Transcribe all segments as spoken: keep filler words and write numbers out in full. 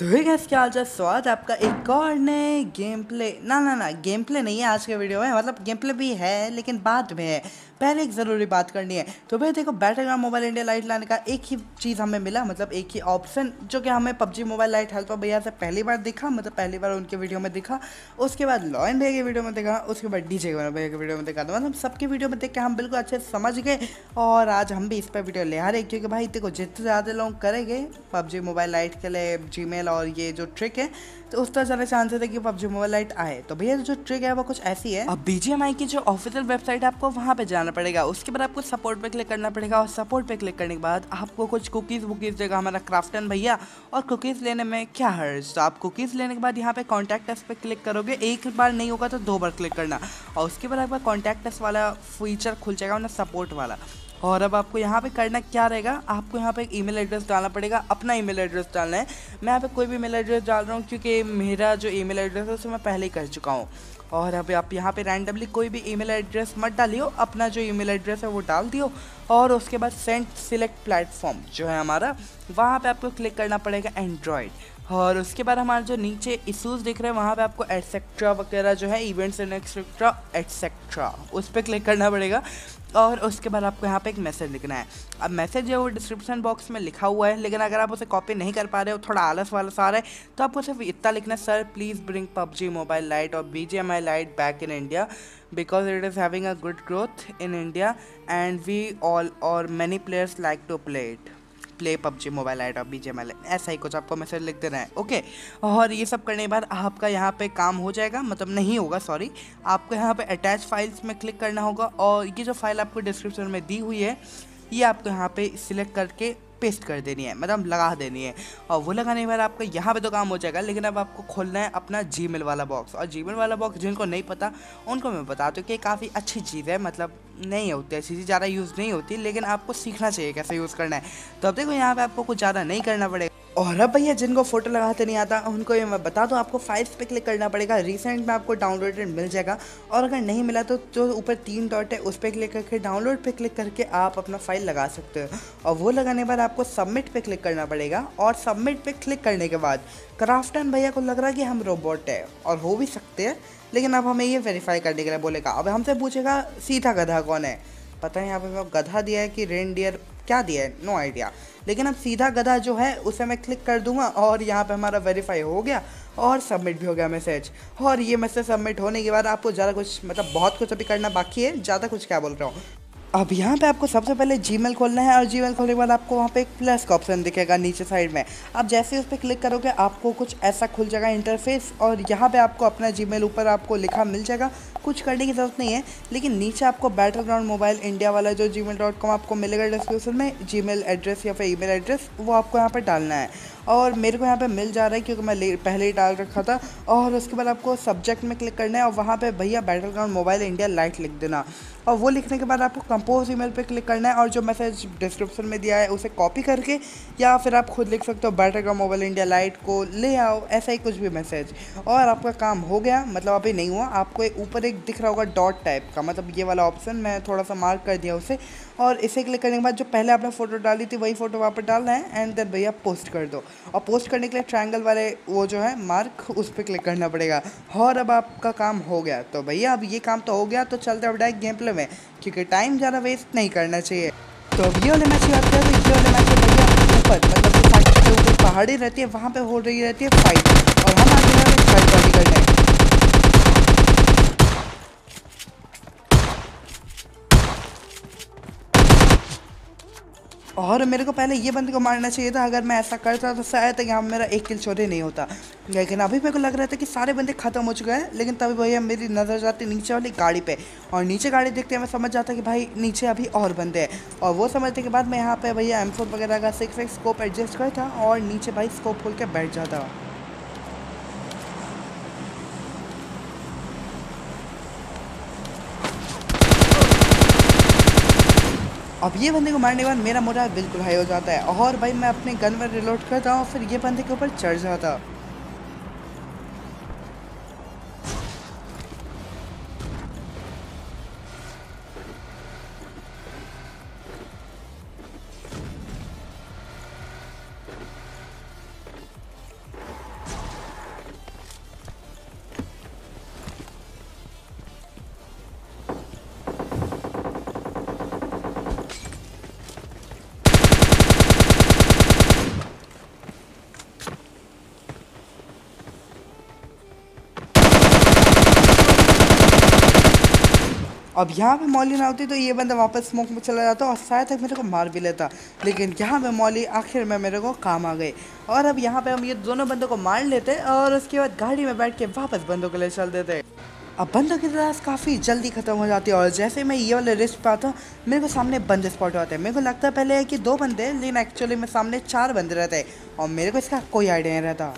तो hey guys, क्या हाल चाल। स्वागत है आपका एक और नए गेम प्ले ना ना ना गेम प्ले नहीं है आज के वीडियो में। मतलब गेम प्ले भी है लेकिन बाद में है। पहले एक ज़रूरी बात करनी है। तो भाई देखो, बैटलग्राउंड मोबाइल इंडिया लाइट लाने का एक ही चीज़ हमें मिला, मतलब एक ही ऑप्शन, जो कि हमें पबजी मोबाइल लाइट हेल्पर भैया से पहली बार दिखा, मतलब पहली बार उनके वीडियो में दिखा। उसके बाद लॉयन भैया की वीडियो में देखा, उसके बाद डीजे भैया की वीडियो में देखा। तो मतलब सबकी वीडियो में देख के हम बिल्कुल अच्छे से समझ गए और आज हम भी इस पर वीडियो ले आ रहे हैं, क्योंकि भाई देखो जितने ज़्यादा लोग करेंगे पबजी मोबाइल लाइट के लिए जीमेल और ये जो ट्रिक है, तो उस तरह ज़्यादा चांसेस है कि पबजी मोबाइल लाइट आए। तो भैया जो ट्रिक है वो कुछ ऐसी है। अब बीजीएमआई की जो ऑफिशियल वेबसाइट है आपको वहाँ पे जाना पड़ेगा। उसके बाद आपको सपोर्ट पे क्लिक करना पड़ेगा और सपोर्ट पे क्लिक करने के बाद आपको कुछ कुकीज़ वुकीज़ देगा हमारा क्राफ्टन भैया। और कुकीज़ लेने में क्या हर्ज, तो आप कुकीज़ लेने के बाद यहाँ पे कॉन्टैक्ट अस पे क्लिक करोगे। एक बार नहीं होगा तो दो बार क्लिक करना और उसके बाद आपका कॉन्टैक्ट अस वाला फीचर खुल जाएगा ना, सपोर्ट वाला। और अब आपको यहाँ पे करना क्या रहेगा, आपको यहाँ पे एक ईमेल एड्रेस डालना पड़ेगा, अपना ईमेल एड्रेस डालना है। मैं यहाँ पे कोई भी ईमेल एड्रेस डाल रहा हूँ क्योंकि मेरा जो ईमेल एड्रेस है उसे मैं पहले ही कर चुका हूँ। और अब आप यहाँ पे रैंडमली कोई भी ईमेल एड्रेस मत डालियो, अपना जो ईमेल एड्रेस है वो डाल दियो। और उसके बाद सेंड सिलेक्ट प्लेटफॉर्म जो है हमारा, वहाँ पे आपको क्लिक करना पड़ेगा एंड्रॉयड। और उसके बाद हमारे जो नीचे इशूज़ दिख रहे हैं वहाँ पे आपको एटसेट्रा वगैरह जो है इवेंट्स एंड एक्सेट्रा एटसेट्रा उस पर क्लिक करना पड़ेगा। और उसके बाद आपको यहाँ पे एक मैसेज लिखना है। अब मैसेज है वो डिस्क्रिप्शन बॉक्स में लिखा हुआ है, लेकिन अगर आप उसे कॉपी नहीं कर पा रहे हो, थोड़ा आलस वाला सा आ रहा है, तो आपको सिर्फ इतना लिखना है, sir please bring PUBG mobile lite और BGMI lite back in India because it is having a good growth in India and we all और many players like to play it play PUBG mobile lite और BGMI lite, ऐसा ही कुछ आपको message लिख देना है। ओके, और ये सब करने के बाद आपका यहाँ पे काम हो जाएगा, मतलब नहीं होगा सॉरी, आपको यहाँ पे अटैच फाइल्स में क्लिक करना होगा और ये जो फाइल आपको डिस्क्रिप्शन में दी हुई है ये आपको यहाँ पे सिलेक्ट करके पेस्ट कर देनी है, मतलब लगा देनी है। और वो लगाने के बाद आपका यहाँ पे तो काम हो जाएगा, लेकिन अब आपको खोलना है अपना जीमेल वाला बॉक्स। और जीमेल वाला बॉक्स जिनको नहीं पता उनको मैं बता दूँ कि काफ़ी अच्छी चीज़ है, मतलब नहीं होती ऐसी चीज़, ज़्यादा यूज़ नहीं होती, लेकिन आपको सीखना चाहिए कैसे यूज़ करना है। तो अब देखो यहाँ पे आपको कुछ ज़्यादा नहीं करना पड़ेगा। और अब भैया जिनको फोटो लगाते नहीं आता उनको ये मैं बता दूँ, आपको फाइल्स पे क्लिक करना पड़ेगा, रिसेंट में आपको डाउनलोडेड मिल जाएगा। और अगर नहीं मिला तो जो ऊपर तीन डॉट है उस पर क्लिक करके डाउनलोड पे क्लिक करके आप अपना फाइल लगा सकते हो। और वो लगाने के बाद आपको सबमिट पे क्लिक करना पड़ेगा। और सबमिट पे क्लिक करने के बाद क्राफ्टन भैया को लग रहा है कि हम रोबोट है, और हो भी सकते हैं, लेकिन अब हमें ये वेरीफाई करने के लिए बोलेगा। अब हमसे पूछेगा सीधा गधा कौन है, पता है यहाँ पे गधा दिया है कि रेनडियर क्या दिया है, नो आइडिया। लेकिन अब सीधा गधा जो है उसे मैं क्लिक कर दूंगा और यहाँ पे हमारा वेरीफाई हो गया और सबमिट भी हो गया मैसेज। और ये मैसेज सबमिट होने के बाद आपको ज़्यादा कुछ, मतलब बहुत कुछ अभी करना बाकी है, ज़्यादा कुछ क्या बोल रहा हूँ। अब यहाँ पे आपको सबसे पहले जीमेल खोलना है और जीमेल खोलने के बाद आपको वहाँ पे एक प्लस का ऑप्शन दिखेगा नीचे साइड में। आप जैसे उस पर क्लिक करोगे आपको कुछ ऐसा खुल जाएगा इंटरफेस, और यहाँ पे आपको अपना जीमेल ऊपर आपको लिखा मिल जाएगा। कुछ करने की ज़रूरत नहीं है, लेकिन नीचे आपको बैटलग्राउंड मोबाइल इंडिया वाला जो जी मेल डॉट कॉम आपको मिलेगा डिस्क्रिप्शन में, जीमेल एड्रेस या फिर ईमेल एड्रेस, वो आपको यहाँ पर डालना है। और मेरे को यहाँ पे मिल जा रहा है क्योंकि मैं पहले ही डाल रखा था। और उसके बाद आपको सब्जेक्ट में क्लिक करना है और वहाँ पे भैया बैटलग्राउंड मोबाइल इंडिया लाइट लिख देना। और वो लिखने के बाद आपको कंपोज ईमेल पे क्लिक करना है और जो मैसेज डिस्क्रिप्शन में दिया है उसे कॉपी करके, या फिर आप खुद लिख सकते हो बैटलग्राउंड मोबाइल इंडिया लाइट को ले आओ, ऐसा ही कुछ भी मैसेज। और आपका काम हो गया, मतलब अभी नहीं हुआ। आपको ऊपर एक दिख रहा होगा डॉट टाइप का, मतलब ये वाला ऑप्शन, मैं थोड़ा सा मार्क कर दिया उसे। और इसे क्लिक करने के बाद जो पहले आपने फ़ोटो डाली थी वही फ़ोटो वहाँ पर डालना है एंड देन भैया पोस्ट कर दो। और पोस्ट करने के लिए ट्रायंगल वाले वो जो है मार्क, उस पर क्लिक करना पड़ेगा। और अब आपका काम हो गया। तो भैया अब ये काम तो हो गया, तो चलते हैं डायरेक्ट गेम प्ले में, क्योंकि टाइम ज़्यादा वेस्ट नहीं करना चाहिए। तो अब ये वाले मैच की बात करें तो ये वाले मैच में भैया ऊपर, मतलब जो फाइट के ऊपर पहाड़ी रहती है वहाँ पे हो रही रहती है फाइट, और हम आगे जा रहे हैं फाइट वाली करने। और मेरे को पहले ये बंदे को मारना चाहिए था, अगर मैं ऐसा करता तो शायद यहाँ मेरा एक किल चोरी नहीं होता। लेकिन अभी मेरे को लग रहा था कि सारे बंदे ख़त्म हो चुके हैं, लेकिन तभी भैया मेरी नज़र जाती नीचे वाली गाड़ी पे, और नीचे गाड़ी देखते हैं मैं समझ जाता कि भाई नीचे अभी और बंदे हैं। और वो समझने के बाद मैं यहाँ पे भैया एम फोर वगैरह का सिक्स एक्स स्कोप एडजस्ट करता और नीचे भाई स्कोप खोल के बैठ जाता। अब ये बंदे को मारने के बाद मेरा मोराल बिल्कुल हाई हो जाता है और भाई मैं अपने गन में रिलोड करता हूँ, फिर ये बंदे के ऊपर चढ़ जाता। अब यहाँ पे मौली ना होती तो ये बंदा वापस स्मोक में चला जाता और शायद तक मेरे को मार भी लेता, लेकिन यहाँ पे मौली आखिर में मेरे को काम आ गई। और अब यहाँ पे हम ये दोनों बंदों को मार लेते और उसके बाद गाड़ी में बैठ के वापस बंदों के लिए चल देते। अब बंदों की तलाश काफ़ी जल्दी ख़त्म हो जाती है और जैसे मैं ये वाले रिस्ट पे आता हूँ मेरे को सामने बंदे स्पॉट होते हैं। मेरे को लगता है पहले कि दो बंदे, लेकिन एक्चुअली में सामने चार बंदे रहते हैं और मेरे को इसका कोई आइडिया नहीं रहता।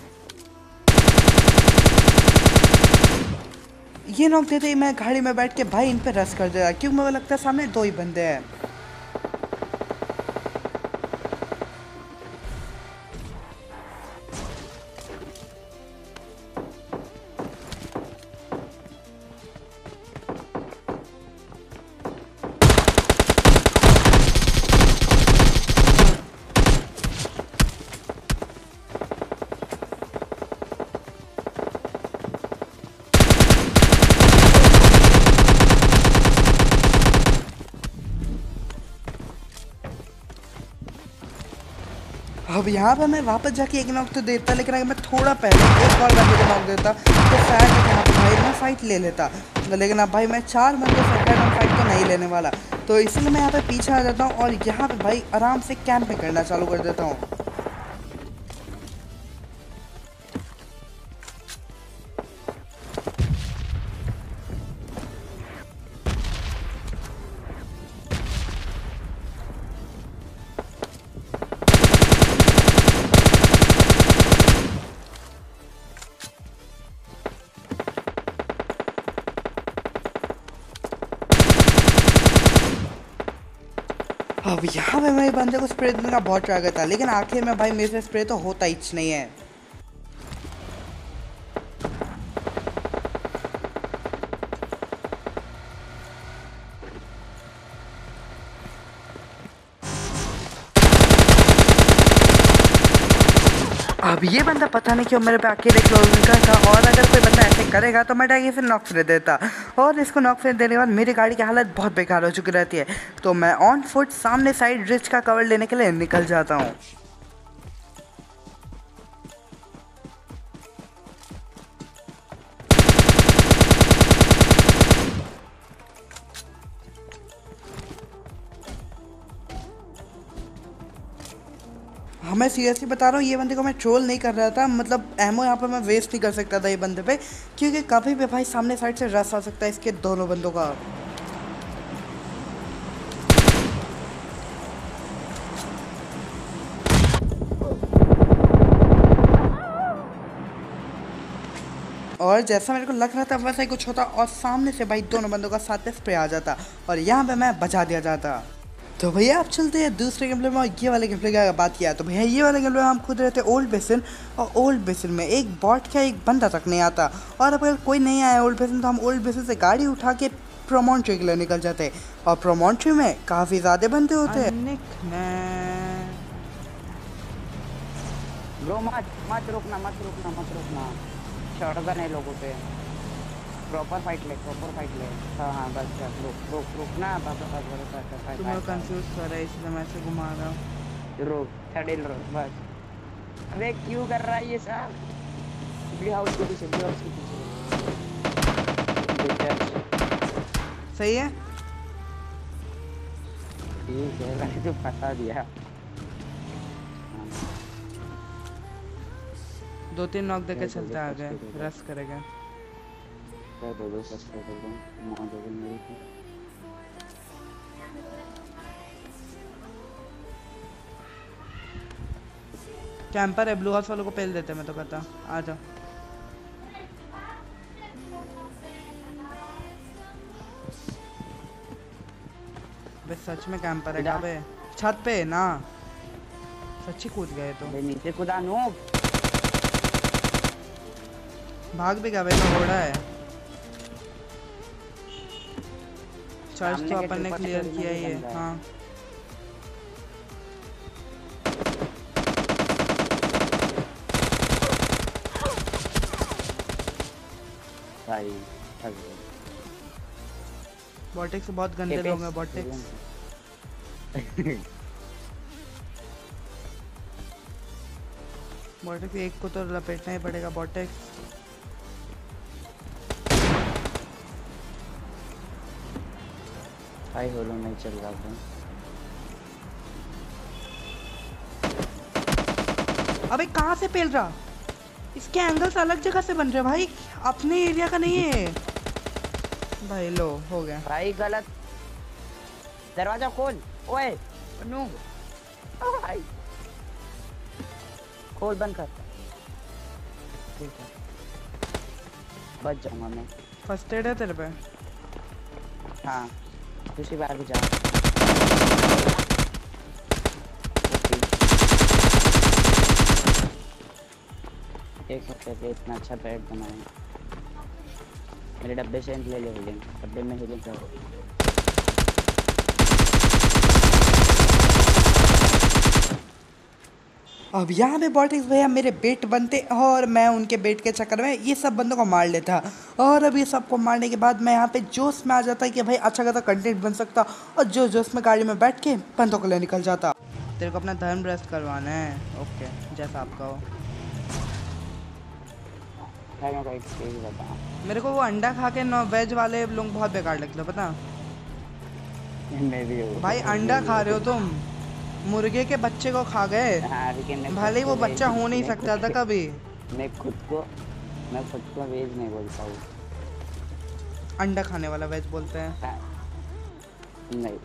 ये नॉक देते ही मैं गाड़ी में बैठ के भाई इन पे रश कर देता क्योंकि मेरे को लगता है सामने दो ही बंदे हैं। अब यहाँ पर मैं वापस जाके एक नॉक तो देता, लेकिन अगर मैं थोड़ा पहले एक और बंदे को नॉक देता तो शायद यहाँ पर भाई मैं फाइट ले लेता, लेकिन अब भाई मैं चार बंदे से हेड ऑन फाइट तो नहीं लेने वाला। तो इसलिए मैं यहाँ पे पीछे आ जाता हूँ और यहाँ पे भाई आराम से कैंपिंग करना चालू कर देता हूँ। अब यहाँ पे मैं बंदे को स्प्रे देने का बहुत ट्राई करता, लेकिन आखिर में भाई मेरे से स्प्रे तो होता ही नहीं है। अब ये बंदा पता नहीं क्यों मेरे पे अकेले क्लोज का था और अगर कोई बंदा ऐसे करेगा तो मैं डायरेक्ट इसे नॉक फ्री देता और इसको नॉक फ्री देने के बाद मेरी गाड़ी की हालत बहुत बेकार हो चुकी रहती है। तो मैं ऑन फुट सामने साइड रिच का कवर लेने के लिए निकल जाता हूँ। हाँ मैं सीरियसली बता रहा हूँ, ये बंदे को मैं ट्रोल नहीं कर रहा था, मतलब एमओ यहाँ पर मैं वेस्ट नहीं कर सकता था ये बंदे पे, क्योंकि कभी भी भाई सामने साइड से रस आ सकता है इसके दोनों बंदों का। और जैसा मेरे को लग रहा था वैसा ही कुछ होता और सामने से भाई दोनों बंदों का साथ पे स्प्रे आ जाता और यहाँ पे मैं बचा दिया जाता। तो भैया आप चलते हैं दूसरे गेम प्ले में। ये वाले गेम प्ले की अगर बात किया तो भैया ये वाले गेम प्ले में हम खुद रहते हैं ओल्ड बेसिन और ओल्ड बेसिन में एक बॉट का एक बंदा तक नहीं आता और अगर कोई नहीं आया ओल्ड बेसिन तो हम ओल्ड बेसिन से गाड़ी उठा के प्रोमोन्ट्री के लिए निकल जाते हैं और प्रोमोन्ट्री में काफ़ी ज़्यादा बंदे होते हैं। ब्रो मत मत रुकना मत रुकना मत रुकना शॉटगन है लोगों पे। प्रॉपर फाइट ले प्रॉपर फाइट ले। हाँ हाँ बस बस रुक रुक रुकना बस बस बस बस। तुम लोग कंफ्यूज कर रहे हैं इसलिए मैं ऐसे घुमा रहा हूँ। रुक सडिल रुक बस। अबे क्यों कर रहा है ये सब? ब्लू हाउस के पीछे ब्लू हाउस के पीछे। सही है ठीक है मैंने तो फंसा दिया। दो तीन नॉक देके चलते आ गए, रस करेगा। दो दो फर्स्ट कर दो मार दो मेरे को। कैंपर है, ब्लू हाउस वालों को पहल देते मैं तो कहता आ जाओ। बे सच में कैंपर है कहाँ पे? छत पे ना, सच्ची कूद गए तो नीचे कूदा नो भाग भी गया भाई तो घोड़ा है। चर्च तो अपन ने क्लियर किया ही है। हाँ भाई बॉटेक्स बहुत गंदे लोग हैं बॉटेक्स। बॉटेक्स एक को तो लपेटना ही पड़ेगा बॉटेक्स। भाई होलो नहीं चल रहा था। अबे कहाँ से पेल रहा? इसके एंगल्स अलग जगह से बन रहे हैं भाई, अपने एरिया का नहीं है भाई। लो हो गया भाई गलत। दरवाजा खोल ओए नू भाई, खोल बंद कर। ठीक है बच जाऊंगा मैं। फर्स्ट एड है तेरे पे? हाँ दूसरी बार भी जा। एक हफ्ते से इतना अच्छा पैड बनाए। मेरे डब्बे से ले ले हीलिंग, डब्बे में हीलिंग करो। अब यहाँ पे बॉटिक्स भैया मेरे बेट बनते और मैं उनके बेट के चक्कर में ये सब बंदों को मार लेता। और अब ये सबको मारने के बाद मैं यहाँ पे जोश में आ जाता कि भाई अच्छा खासा कंटेंट बन सकता, और जो जोश में गाड़ी में बैठ के बंदों को ले निकल जाता। तेरे को अपना धर्म भ्रष्ट करवाना है? ओके जैसा आपका हो। मेरे को वो अंडा खा के नॉन वेज वाले लोग बहुत बेकार लगते हैं पता। भाई अंडा खा रहे हो तुम, मुर्गे के बच्चे को खा गए। भले ही वो बच्चा हो नहीं सकता था कभी। मैं खुद को मैं खुद को वेज नहीं बोलता हूँ, अंडा खाने वाला वेज बोलते हैं। नहीं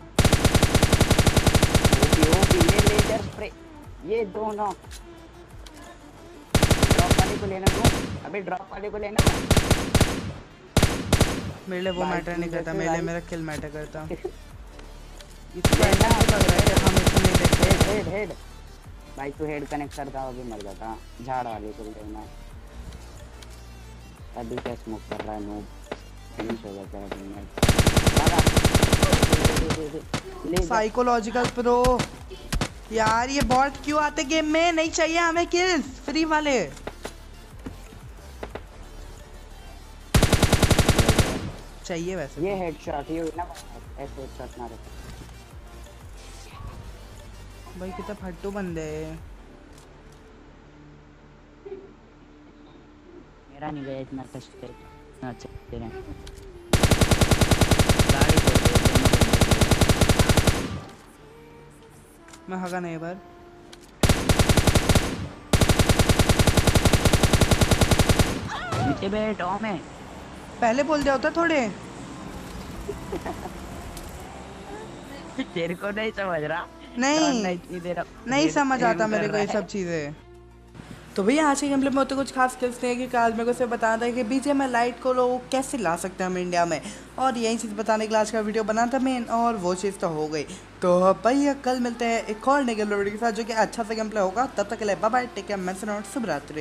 ओपी ओपी ये लेजर स्प्रे, ये दोनों ड्रॉप वाले को लेना दो। अबे ड्रॉप वाले को लेना। मेरे लिए वो मैटर नहीं करता, मेरे लिए मेरा किल मैटर करता। इसका ऐसा लग रहा है हम इसको नहीं देखते। हेड हेड हेड भाई तू हेड कनेक्ट करता अभी मर जाता। झाड़ वाले को लेना। अभी क्या स्मोक कर रहा है नो फिनिश हो जाता है। भागा साइकोलॉजिकल प्रो यार, ये बॉट क्यों आते गेम में? नहीं चाहिए हमें किल्स फ्री वाले। चाहिए वैसे ये हेडशॉट ये ना ऐसे हेडशॉट मारे भाई। कितना फट्टू बंदे। मेरा नहीं गया इतना टच पे अच्छा तेरे गाड़ी मैं हगा नहीं बार। नीचे बैठ ओ मैं पहले बोल दिया होता थोड़े। तेरे को नहीं समझ रहा। नहीं नहीं, दे रहा नहीं समझ आता मेरे को ये सब चीज़ें। तो भैया आज के गेम प्ले में होते कुछ खास स्किल्स नहीं है, क्योंकि आज मेरे को सिर्फ बताना था कि बीजीएमआई लाइट को लोग कैसे ला सकते हैं हम इंडिया में, और यही चीज़ बताने के लिए आज का वीडियो बना था मेन, और वो चीज़ तो हो गई। तो भैया कल मिलते हैं एक और नए गेम वीडियो के साथ जो कि अच्छा सा गेम प्ले होगा। तब तक के लिए बाय बाय, टेक केयर, मैं सुना शुभ रात्रि।